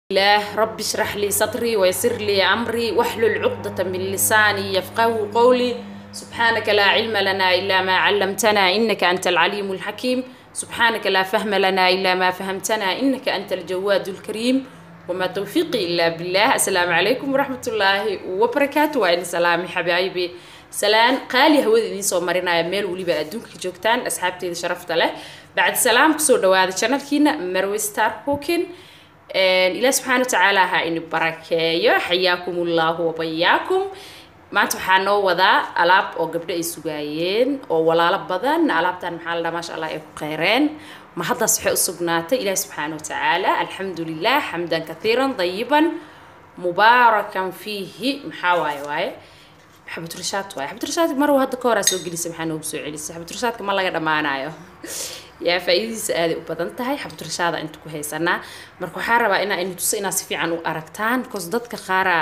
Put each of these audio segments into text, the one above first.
الله رب اشرح لي صدري ويسر لي أمري واحلل عقدة من لساني يفقهوا قولي سبحانك لا علم لنا إلا ما علمتنا إنك أنت العليم الحكيم سبحانك لا فهم لنا إلا ما فهمتنا إنك أنت الجواد الكريم وما توفيقي إلا بالله. السلام عليكم ورحمة الله وبركاته. وإن سلامي حبايبي سلام قالي هو إني سو مرينا ميل وليبا أدونك جوكتان أصحابتي إذا شرفت له بعد سلام كسور دواد channel كينا مروي ستار كوكين إله سبحانه وتعالى هاي بركة حياكم الله وبياكم ما تحنوا وذا ألعاب أو قبل السجايين أو ولا لبضان ألعاب تان محل ما شاء الله خيرين ما حدا صحيح السجنات إله سبحانه وتعالى الحمد لله حمدا كثيرا طيبا مباركا فيه محاواي واي حبة رشات واي حبة رشات مرة هذا كورة سوق لي سبحانه وبسوعي لسه حبة رشات كمان لا قدر معنا يا فايديس aad u badan tahay xabad rashada inta ku haysanaa marka waxa rabaa in tusina si fiican u aragtaan kos dadka qaara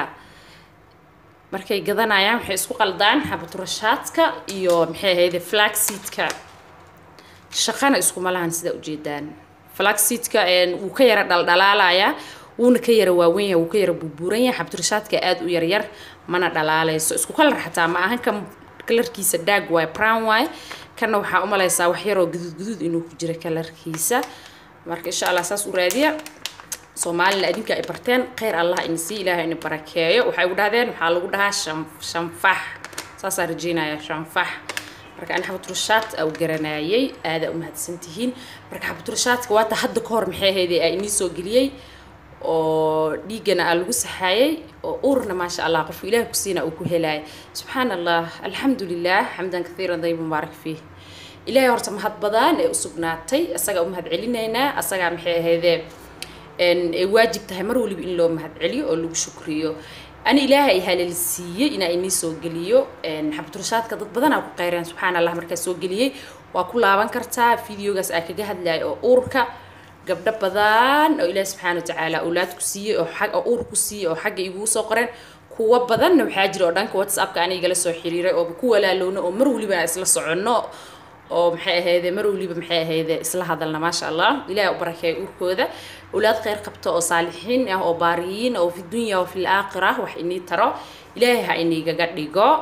markay gadanayaan waxay isku qaldaan xabad rashadka iyo maxay ahayd flaxseedka shaqana isku malahan sida u jeedaan flaxseedka uu ka yara dhaldhalaalaya uuna ka yara waaweyn uu ka yara buubuuran yahay xabad rashadka aad u yar yar mana dhalaalayso isku kala raxataa ma ahan kan kalarkiisa daag way brown way كنا وحا أماليسا وحيرو قدود إنو كجرى كالركيسة مارك إن شاء الله أساس ورادية صومال لأدينك إبرتين خير الله إنسي إله إن بركاية وحا يقول هذين وحا لقول هذا شنفح ساسا رجينا يا شنفح marka aan xabad rushaad aw garanayay aad u mahadsantihiin marka xabad rushaadka waa tahadda koor maxay ahaydee ay inii soo galiyay oo dhiigana lagu saxayay oo urna ma sha Allah qof Ilaahay ku siina uu ku helay subhanallah alhamdulillah hamdan kathiran dayib mubarak fiih Ilaahay horta mahad badan ee u sugnaatay asaga u mahad celinayna asaga maxay ahaydee ay waajib tahay mar waliba in loo mahad celiyo oo lagu shukriyo أنا إلهي هالسيء إن إني سوقليه حبت رشاد كذا بدنا كقيران سبحان الله مركز سوقليه وكل عبان كرتا فيديو جالس أكجهد لا أوركا قبل بدان أو إله سبحانه وتعالى أولاد كسيء أو حق أو أور كسيء أو حق يبو سقرن كوا بدن وحاجر أردن كواتساب كأني جالس حريرة أو بكوا لا لونه أو مرولي بأسلا صعنا أو محي هذا مرولي بمحي هذا إصلاح هذا ما شاء الله إله وبركة أوركو هذا أولاد خير قبطة أو صالحين أو باريين أو في الدنيا وفي الآخرة وحيني ترى إلهي هايني قاعد لقى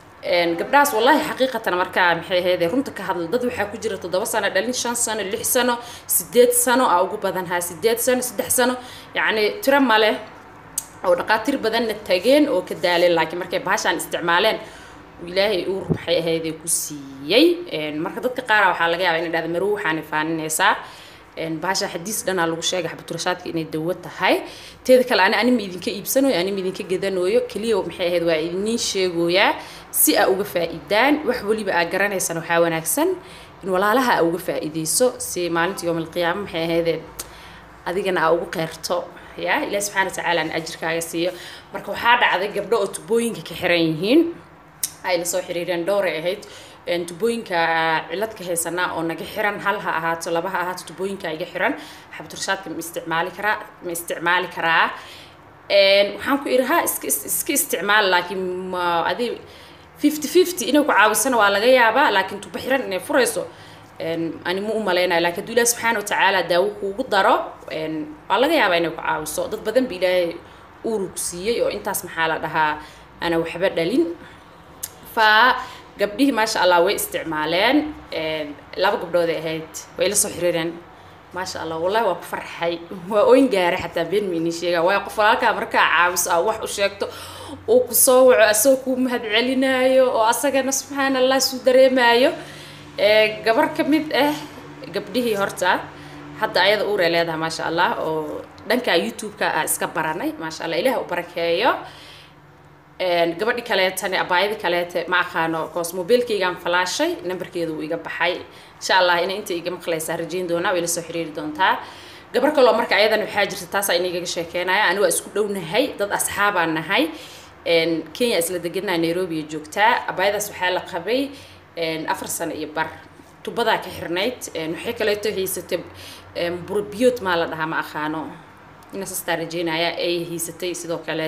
قبلاس والله حقيقة أنا مركا محي هذا رمتك هذا الضد وحكوا جرى تضوى سنة دلين 5 سنة 6 سنة 6 سنة أو بدنها 6 سنة 6 سنة يعني ترى ماله أو دقاتير بدن التاجين أو كدالين لكن مركا بهاش عن استعمالين وإلهي أور محي هذا كسيي مركا ضد قارة وحالقة يعني هذا مروح عن فان نساء باشا حديث دنا لو sheegay xabad rashadka inay dawad tahay teeda kale ani midinka iibsano yani midinka gadanayo kaliya maxay ahayd waa idin sheegoyaa si ay uga faa'iidaan wax waliba ay garanaysan waxa wanaagsan in walaalaha ay uga faa'iideyso si maalinta yawm al-qiyaama maxay ahayd adigana ay ugu qeyrto ya ilaahay subhanahu wa ta'ala ajirkaaga siiyo marka waxa dhacday gabdho oo tubooyinka ka xiran yihiin ay la soo xiriireen dhowr ahayd tubooyinka ciladka heysana oo naga xiran hal ha ahaato laba ha ahaato tubooyinka iga xiran xabad rashadka ma isticmaali karaa waxaan ku iraha iska isticmaal laakiin adi 50-50 inuu ku caawisana waa laga yaabaa laakiin tubo xiran inay furayso ani ma u maleynaa laakiin Ilaahay subhanahu wa ta'ala daawo kuugu daro waa laga yaabaa inay ku caawiso dad badan bi Ilaahay uu ku siiyay oo intaas maxaa la dhahaa ana waxba dhalin fa قبله ما شاء الله واستعمالين لا بقبضوا ذي هيد وإلى صحيرين ما شاء الله والله وفرحي وين جاري حتى بين مني شيء ويقفلك مركع عاوز أو واحد وشيكته وقصوا عسوكم هاد علينا وأصلا سبحان الله سودري مايو قبر كميد قبله هرتا حتى أيضا أوري لهذا ما شاء الله ودنك يوتيوب كأسكبراني ما شاء الله إله وبركاته gabadhi kale tan abaayada kale ma aqaano koos mobilkaygan flaashay numberkeedu iga baxay insha Allah inta iga maqlaysa rajayn doona way la soo xiriiri doontaa gabar kale oo marka ayadan waxa jirta taas ay inaga sheekeenaya anigu isku dhownahay dad asxaab aan nahay Kenya isla deganaa Nairobi joogtaa abaayadaas waxa la qabay 4 sano iyo bar tubada ka xirnayd waxay kale haysatay burbiyot ma la dhahaa ma aqaano ina sasta rajaynaya ay haysatay sidoo kale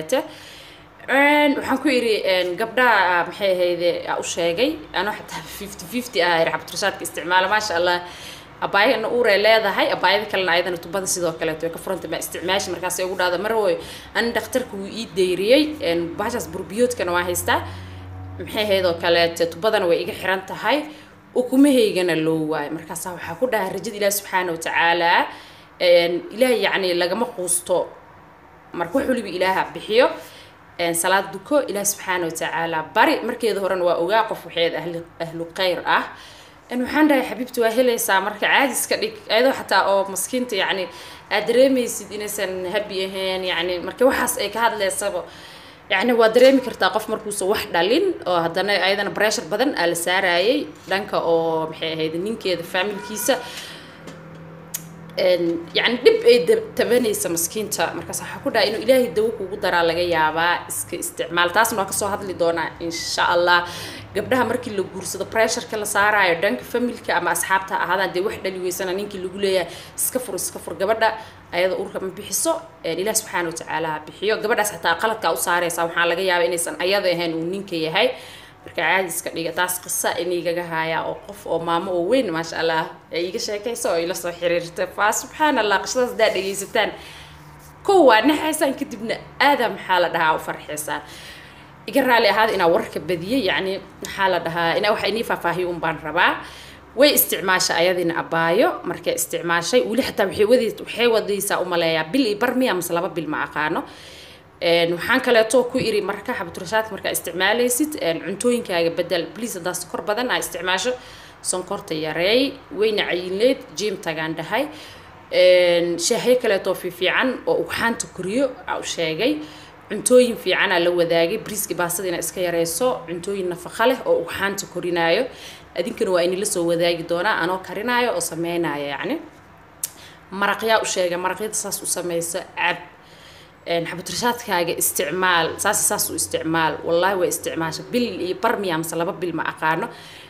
waxaan ku iri gabdha maxay ahayd u sheegay ana xataa 50-50 ah xabad rashadka isticmaala ma sha Allah abaayana uur ay leedahay abaayada kalena ayadana tubada sidoo kale way ka furanta ma isticmaashi markaas ay ugu dhaada mar way an dhakhtarku uu ii deyriyay bahashaas burbiyoodkana waa haystaa maxay ahayd oo kale tubadana way iga xiran tahay ukumahaygana loo waay markaas waxaa ku dhahay rajada Ilaahay subxaanahu wa ta'ala Ilaahay yani lagama quusto marka wax waliba Ilaahay bixiyo salaad duko Ilaahay subxaanahu wa ta'ala bari markeeda horena waa ogaa qof waxeed ahlu khayr ah waxaan dhahay xabiibti waa helaysaa marka caadiska dhig ayadoo xataa oo maskiinta yani aad dareemaysid inaysan happy ahayn yani marka waxaas ay ka hadlaysaba يعني ودريمي كرتا قف مركوس واحد دالين هادنا أيضا بريشر بدن على ساراي دانكا أو محي هيدا نين كده فاميل كيسة يعني دب تبني سمسكين تا مركز حكودا إنه إلهي دوك وقدر على جيابا استعمال تاس مركز هذا اللي دونا إن شاء الله قبلها مركي اللي جورس ده بريشر كلا ساراي دانك فاميل كأما أصحابها هذا دي واحدة اللي ويسنا نين كي اللي يقولي سكفر قبلها ayada urka ma bixiso Ilaahay subhanahu wa ta'ala bixiyo gabadhaas xataa qaladka u saaraysa waxa laga yaabaa inaysan ayada ahayn uu ninka yahay marka caadi iska dhiga taas qissa iniga haya oo qof oo maamo oo weyn ma sha Allah ay iga sheekayso oo ila soo xiriirtay fa subhanallah qisadaas daa dhageysataan kuwa naxaysan kadibna aadam xaala dhaha u farxaysan iga raali ahaad ina warka badiyay yani xaala dhaha ina waxa inii faahfaahiyo baan rabaa way isticmaasha ayadina abaayo markay isticmaashay wali xataa waxay wadaysaa u maleeyaa bil barmiya maslaba bil ma aqaano waxaan kale too ku iri marka xabturashaad marka isticmaalaysid cuntooyinkaaga bedel please daas kor badan ay isticmaasho sonkorta yareey weyna cayinleed jim tagaan dhahay shaahay kale too fiican oo waxaanta koriyo au sheegay cuntooyin fiican la wadaagay briski baasadina iska yareyso cuntooyin nafaqo leh oo waxaanta korinaayo adinkana waa in la soo wadaagi doona anoo karinaayo oo sameynaayo yani maraqya u sheegay maraqyada saas u sameeysa ab xabturashaadkaaga isticmaal saas u isticmaal wallahi way isticmaasha bil iyo barmiya laba bil ma aqaano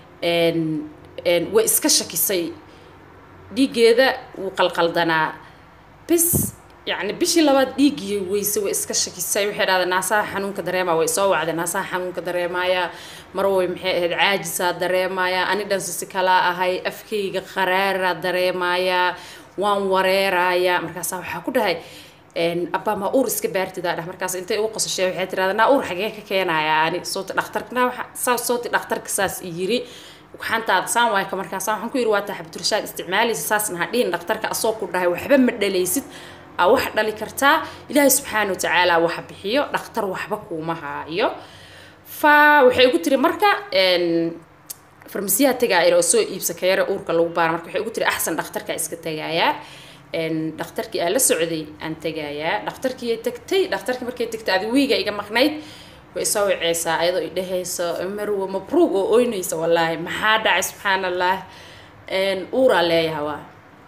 way iska shakisay dhigeeda uu qalqaldanaa bis يعني بشي لباد ديجي ويسوي إسكشك يسوي واحد هذا ناسا حنون كدريما ويسوي هذا ناسا حنون كدريما يا مروي محي عاجزة دريما يا أنا دنس سكلا هاي أفكي قرار دريما يا وان وريرا يا مركز حكود هاي إن أبا ما أورس كبرت ده مركز أنت أوقص الشيء وحيد هذا أنا أور حاجة كينا يعني صوت الأختركنا صوت الأخترك ساس يجري وحنت صام واي كمركز صام حنكو يروات حبت رشاد استعمالي ساس نهدين الأخترك أصوب كده وحبا مدليست أو واحد اللي كرتا إلهي سبحانه وتعالى وحبحيه نختار وحبك ومهايو فوحي قلت لي مركا إن فرمسيها تجاير وسوء يبسكير أورك لو بار مركا وحي قلت لي أحسن دكتورك إسك تجايا إن دكتورك على السعودي أن تجايا دكتورك يتكتي دكتورك مركا تكتي هذا ويجا إجا مخنيت ويسوي عيسى أيضا إلهي سأمر ومبروك وأينيس والله ما حدا سبحان الله إن أورا لي هوا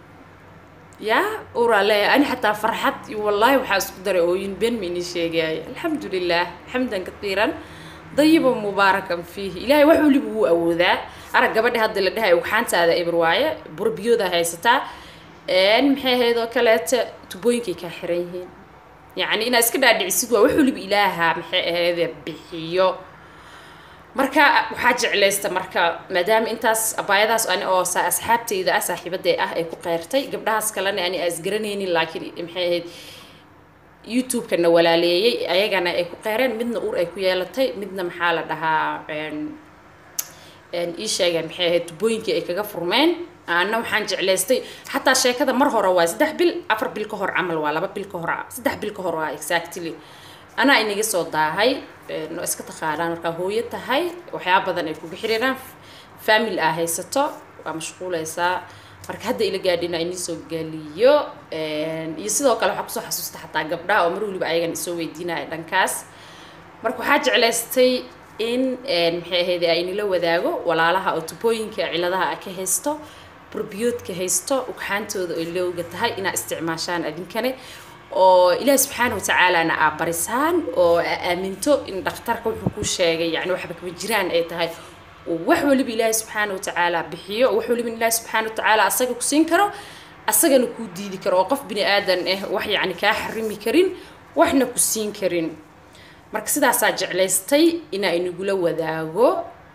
يا أورا لي أنا حتى فرحت والله وحاس قدر أوين بين مني شيء جاي الحمد لله حمدا كثيرا طيبا مباركا فيه إلهي وحولي بو أو ذا أرى قبل هذا اللي ده وحانت هذا إبرواية بربيو ذا هاي ستا إن محي هذا كلات تبوينكي كحرينهن يعني إن أسكت عندي عسوا وحولي بإلهها محي هذا بحيو marka waxa jeclaysta marka maadaama intaas abaayadaas aan oo asxaabtayda saaxiibaday ah ay ku qeyrtay gabdhahaas kalena aan asgaranaynin laakiin maxay ahayd YouTube kana walaaleeyay ayagana ay ku qeyreen midna uur ay ku yeelatay midna maxaa la dhahaa ii sheegay maxay ahayd tubooyinkii ay kaga furmeen ana waxaan jeclaystay hatta sheekada mar hore waa 3 bil 4 bil ka hor amal waa 2 bil ka hor 3 bil ka hor waa exactly أنا إني قصة هاي إنه إسكت خالان مركا هوية هاي وحياة بدن يكون بحرينا فاميل هاي ستة ومشغولة يسا مركا هدا إلى قاعدين إني سو قاليو يصيدوا كلام حقصو حسوس حتى قبلها أمروا لي بأيجا نسوي دينا دنكاس مركو حاجة على ستي إن محي هذا إني لو ذاقو ولا لها أوتوبوين كعلادها أكهستو بربيوت كهستو وكحانتو اللي وقت هاي إن استعماشان أدين كاني oo Ilaahay subhanahu wa ta'ala na abarisan oo aaminto in dhakhtarka wuxuu ku sheegay yani waxba ka jiraan ay tahay wax waliba Ilaahay subhanahu wa ta'ala bixiyo wax waliba Ilaahay subhanahu wa ta'ala asaga ku siin karo asagana ku diidi karo oo qof bini aadan wax yani ka xarimi karin waxna ku siin karin marka sidaas aad jeclaystay ina inagula wadaago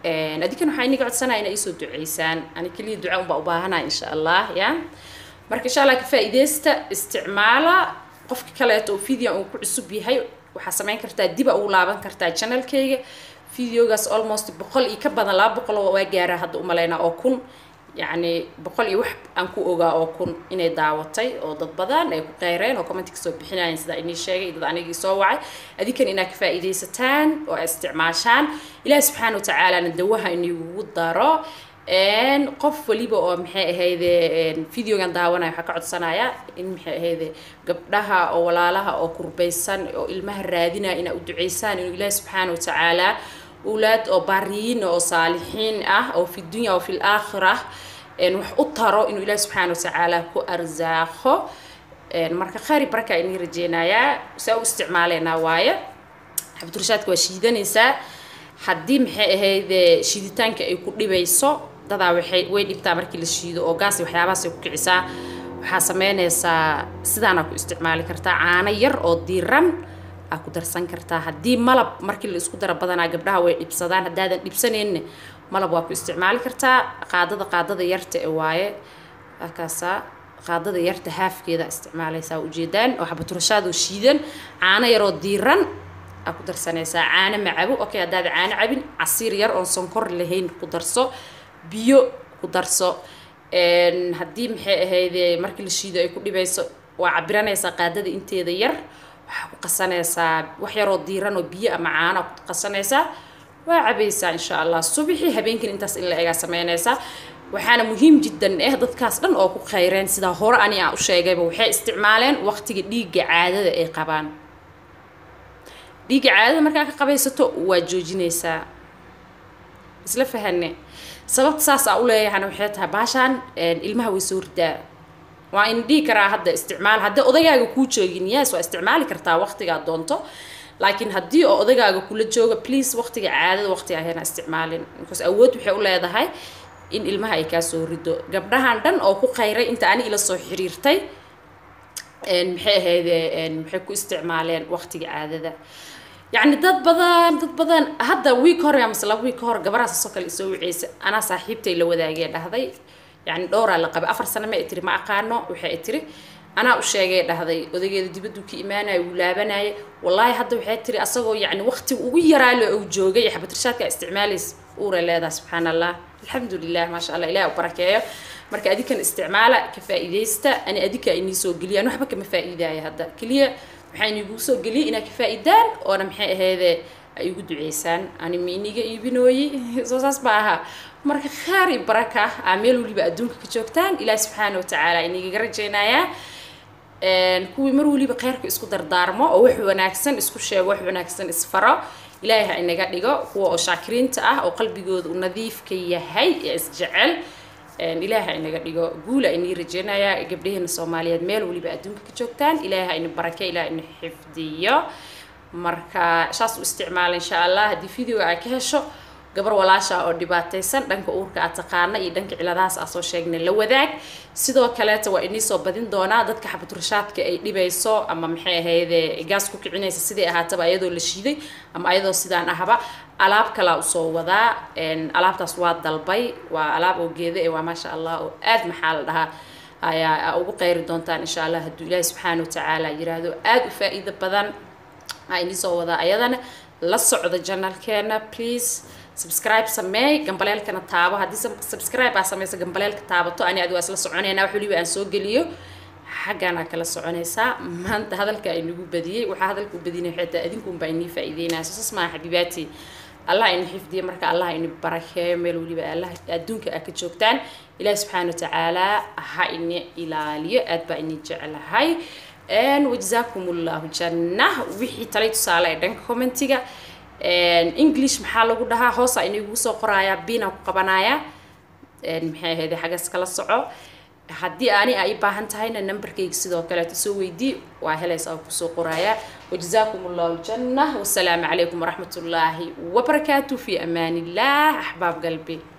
أديكن حيني قعد سنة أنا يسود عيسان أنا كلي دعاء بأباهنا إن شاء الله يا مركز إن شاء الله كفائدة استعماله قفك كلاته فيديو أو كعسب بهاي وحسمين كرتا دي بقى ولعبان كرتا channel كي فيديو جالس almost بقول يكبر لا بقول واجارة هذا أملينا أو كون يعني بقول يوحب أنكو أوجا أو كون إني دعوتي أو ضد بدن أو غيرين أو كمان تكسب بحنا ينسد إني شيء إذا أنا جيسوعي أديك إنك فائدة ستان واستعماشان إلى سبحانه وتعالى ندوها إني وضرا إن قف وليبا أو محي هذا فيديو كان دعوانا يحكي صنايع إن محي هذا قبلها أو ولا لها أو قربيسان أو المهر رادنا إن أدعيسان إنه إلى سبحانه وتعالى أولاد أو بارين أو صالحين أو في الدنيا أو في الآخرة إن وح أطهروا إنه إله سبحانه وتعالى كو أرزاقه مركا خاري بركة إني رجينا يا سو استعمالنا وايا حبيت رشاتك وشيدا نساء حدي محي هذا شيدتان كيكون لبيسو دادا وحي وين يبتا مركي للشيدو أو قاسي وحياباسي وكعسا وحاسمينيسا سيدانا كو استعمالي كرتا عانا ير أو ديران aku darsan kartaa hadii malab markii la isku daro badanaa gabdhaha way dhibsadaan hadaadan dhibsaneen malab waa ku isticmaali kartaa qaadada yarta ee waaye akaasa qaadada yarta haafkeeda isticmaalaysaa ujeedaan oo xabad turashado shiidan caana yar oo diiran aku darsanaysaa caana macabo okay hadaad caana cabin casiir yar oo sonkor lahayn ku darso biyo ku darso hadii maxay ahayd markii la shiido ay ku dhibayso waa cabiranaysaa qaadada inteeda yar قصنيسا وحيرو ديران وبيئة معانا قصنيسا وعبيسا إن شاء الله صبحي هبينكن انتاس إلا إيقا سمينيسا وحانا مهم جدا ضد كاسدن أو خيرين سيدا هورا أني أشياء وحي استعمالين وقت ديق عادة إي قبان ديق عادة مركا قبيستو واجوجينيسا isla fahanne sababta saas aa u leeyahay waxay tahay baashan ilmaha way suurta waa in dhii karaa hadda isticmaal hadda odagaaga ku joogin yes waa isticmaali kartaa waqtiga doonto laakiin hadii odagaaga kula jooga please waqtiga caadada waqtiga ayna isticmaalin because awood waxay u leedahay in ilmaha ay ka soo rido gabdhahan dhan oo ku qayray inta aan ila soo xiriirtay maxay ahaydeen maxay ku isticmaaleen waqtiga caadada يعني dad badan hadda week hore ama laba week hore gabaraas soo kale soo wiceysa ana saaxiibtay la wadaagay dhahday يعني dhowr la qaba 4 sano ma itiri ma aqaano waxa itiri ana u sheegay dhahday odageeda dibaddu ka iimaanay u laabanay wallahi hadda waxa itiri asagoo yani waqti ugu yaraalo oo joogay xabad rashaadka isticmaalis uura leedahay subhanallah alhamdulillah ma sha Allah ilaahay u barakeeyo marka adikan isticmaala ka faa'iideysta ani adika inii soo galiyaan waxba kama faa'iidaaya hadda kaliya waxaan igu soo galiyay ina ka faa'iidaan oo maxay ahaydee ay ugu duceysaan ani miiniga iibinooyi soo saas baaha marka khari baraka aameel waliba adduunka ka joogtaan ilaahay subhanahu wa ta'ala iniga rajeynaya kuwi mar waliba khayrka isku dardaarmo oo wax wanaagsan isku sheego wax wanaagsan isfaro ilaahay inaga dhigo kuwa oo shaakiriinta ah oo qalbigooda u nadiif ka yahay isjecel ilaahay inaga dhigo guula inii rajeynaya gabdhaheena Soomaaliyeed meel waliba adduunka ka joogtaan ilaahay in baraka ilaahay in xifdiyo marka shaas u isticmaal insha Allah hadii video ay ka hesho gabar walaasha oo dhibaataysan dhanka uurka aad taqaana iyo dhanka ciladaas aan soo sheegnay la wadaag sidoo kale waa inii soo badin doona dadka xabad rashaadka ay dhibayso ama maxay ahaydee gaas ku kicinaysa sidii ahaataba ayadoo la shiiday ama ayadoo sidaan ahaba alaab kala u soo wadaa alaabtaas waa dalbay waa alaab oo geeda ee waa ma sha Allah oo aad maxal dhaha ayaa ugu qeyri doontaan insha Allah haduu Ilaahay subhanahu wa ta'ala yiraahdo aad u faa'iido badan ayni soo wadaa ayadana la socda channelkeena please subscribe samee gambaleelkana taabo hadii subscribe aa sameeyso gambaleelka taabato ani aad waa isla soconeena wax waliba aan soo geliyo xaqana kala soconaysa maanta hadalka ay nagu badiyay waxa hadalku badinay xitaa idinkum baa inii faa'iideynaa soo ma xabibaati Allah in xifdiyo marka Allah in barakeeyo meel waliba Allah adduunka ka joogtaan Ilaahay subhanahu wa ta'ala ha in ilaaliyo aad baa inii jecelahay wajzaakumullahu jannah wixii talay tusaale dhanka commentiga English maxaa lagu dhahaa hoos ay inagu soo qoraya bina ku qabanaya maxay ahayd xagas kala soco hadii aani ay baahan tahayna numberkayga sidoo kale soo weydii waa helaysaa ku soo qoraya wajzaakumullahu jannah wasalaamu alaykum wa rahmatullahi wa barakatuh fi amaanillah ahbaab qalbi